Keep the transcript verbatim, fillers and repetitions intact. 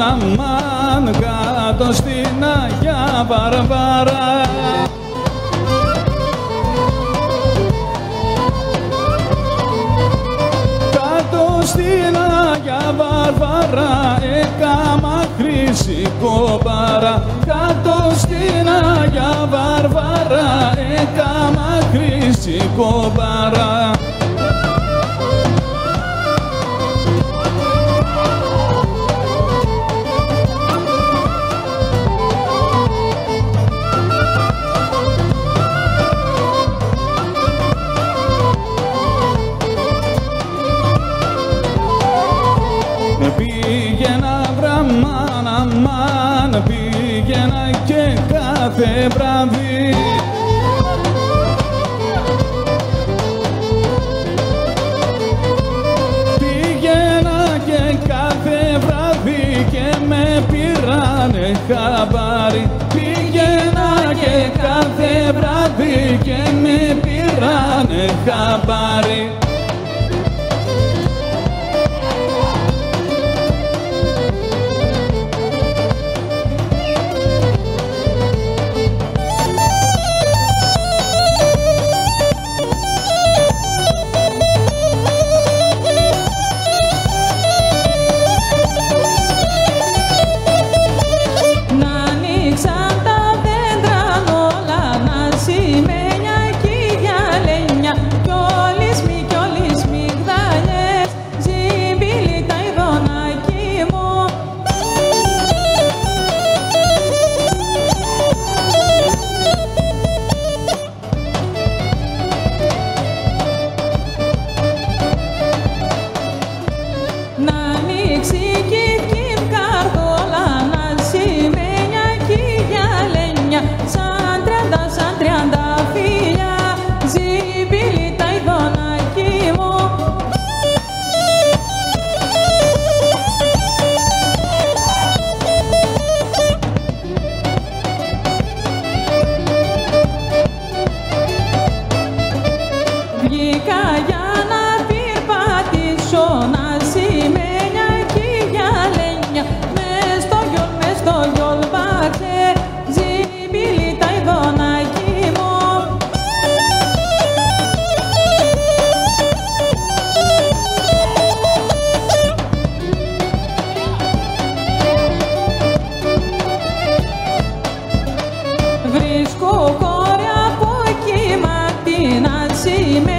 αμάν κάτω στην Αγιά Βαρβάρα. Κάτω στην Αγιά Βαρβάρα έκαμα χρυσή κομπάρα. Κάτω στην Αγιά Βαρβάρα έκαμα χρυσή κομπάρα. Πήγαινα βραμάν, αμάν, πήγαινα και κάθε βράδυ. Πήγαινα και κάθε βράδυ και με πήρανε χαμπάρι. Πήγαινα και κάθε βράδυ και με πήρανε χαμπάρι. Βγήκα για να πυρπατήσω, να σημαίνια κι γυαλένια. Μες στο γιολ, μες στο γιολ βάξε, ζήμπηλι τα ειδονάκι μου. Βρίσκω κόρη από κύμα την ασημένη.